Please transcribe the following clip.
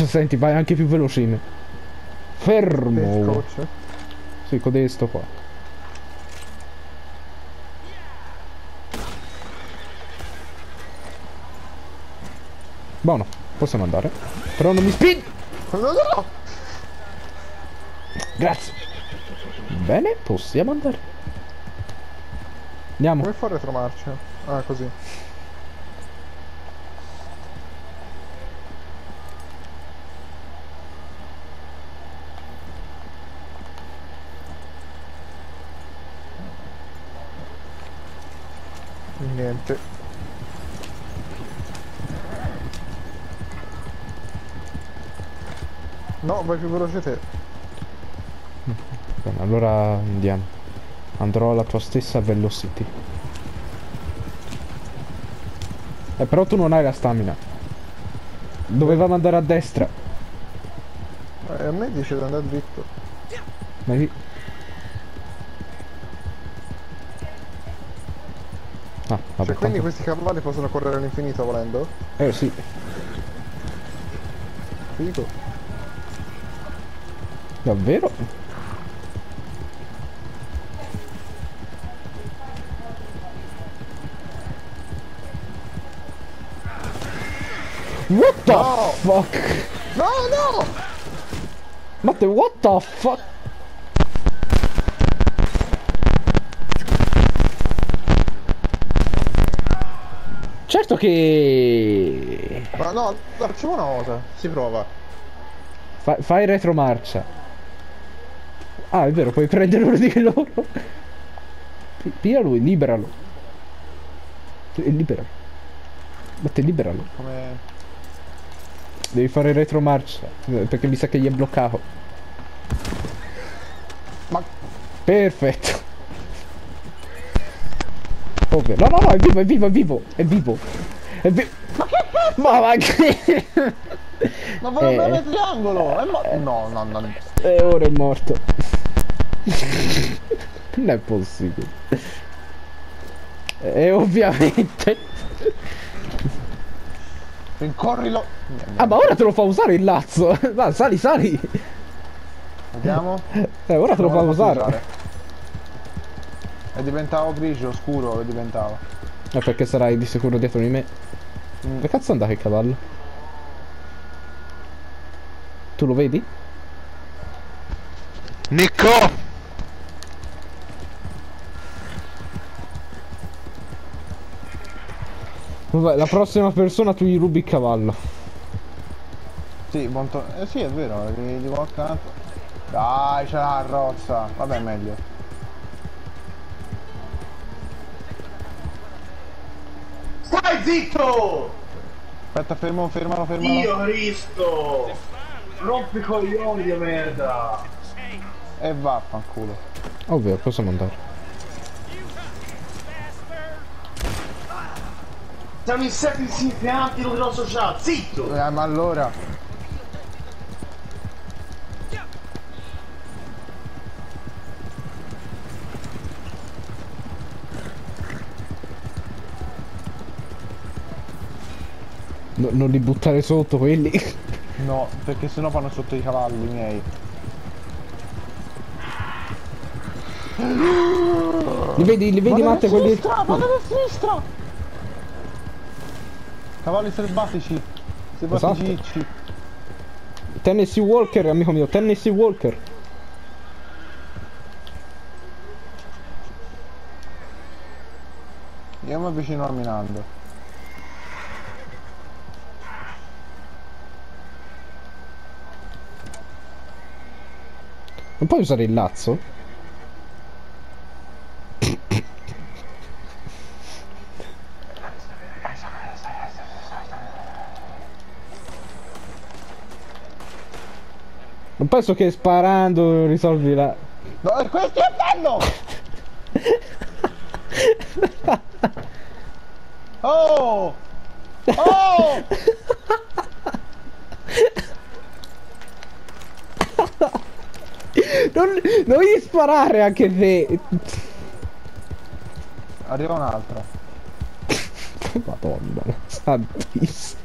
Senti, vai anche più veloce. Fermo. Coach. Sì, codesto qua. Buono, possiamo andare. Però non mi spingi. No! Grazie. Bene, possiamo andare. Andiamo. Come fa retromarcia? Ah, così. Niente. No, vai più veloce te. Bene, allora andiamo. Andrò alla tua stessa velocity. Però tu non hai la stamina. Dovevamo andare a destra. A me dice di andare dritto. Ma io... Ah, vabbè, Cioè, quindi tanto... questi cavalli possono correre all'infinito volendo? Sì. Figo. Davvero? What the No! fuck? No, no! Matte, what the fuck? Certo che... Ma no, facciamo una cosa. Si prova. Fai retromarcia. Ah, è vero, puoi prendere uno di loro. Pia lui, liberalo. Liberalo. Matte, liberalo. Come... Devi fare retromarcia. Perché mi sa che gli è bloccato. Ma... Perfetto. Ovvio. No, no, no, è vivo, è vivo, è vivo. È vivo. È vivo. Ma che... Ma voleva avere triangolo! No, no, no. E ora è morto. Non è possibile. E ovviamente... Rincorrilo! Ah, ma ora te lo fa usare il lazzo. Va, sali, sali. Vediamo. Ora te lo fa Non posso usare. È diventato grigio, scuro, è diventato. Perché sarai di sicuro dietro di me. Dove cazzo è andato il cavallo? Tu lo vedi? Nico! Vabbè, la prossima persona tu gli rubi il cavallo. Sì, sì, è vero, gli dico accanto. Dai, c'è la carrozza. Vabbè, meglio. Stai zitto! Aspetta, fermalo. Dio Cristo! Rompi i coglioni di merda! E vaffanculo. Ovvio, possiamo andare. Siamo insetti insipianti in un grosso chat, zitto! Ma allora... Non li buttare sotto quelli. No, perché sennò fanno sotto i cavalli miei. Li vedi Matte quelli... Vado a sinistra! Cavalli selvatici. Selvaticicci. Tennessee Walker, amico mio, Tennessee Walker. Io mi avvicino arminando. Non puoi usare il lazzo? Non penso che sparando risolvi la... No, questo è bello! Oh! Oh! Non devi sparare anche te! Arriva un'altra. Madonna, santissima.